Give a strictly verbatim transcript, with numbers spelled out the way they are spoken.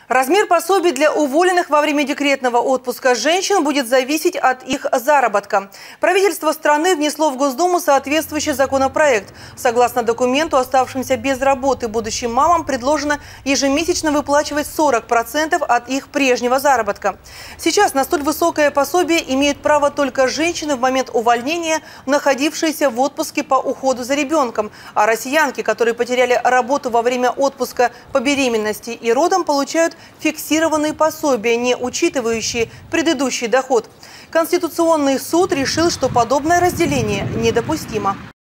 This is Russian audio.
Размер пособий для уволенных во время декретного отпуска женщин будет зависеть от их заработка. Правительство страны внесло в Госдуму соответствующий законопроект. Согласно документу, оставшимся без работы будущим мамам предложено ежемесячно выплачивать сорок процентов от их прежнего заработка. Сейчас на столь высокое пособие имеют право только женщины в момент увольнения, находившиеся в отпуске по уходу за ребенком. А россиянки, которые потеряли работу во время отпуска по беременности и родам, получают фиксированные пособия, не учитывающие предыдущий доход. Конституционный суд решил, что подобное разделение недопустимо.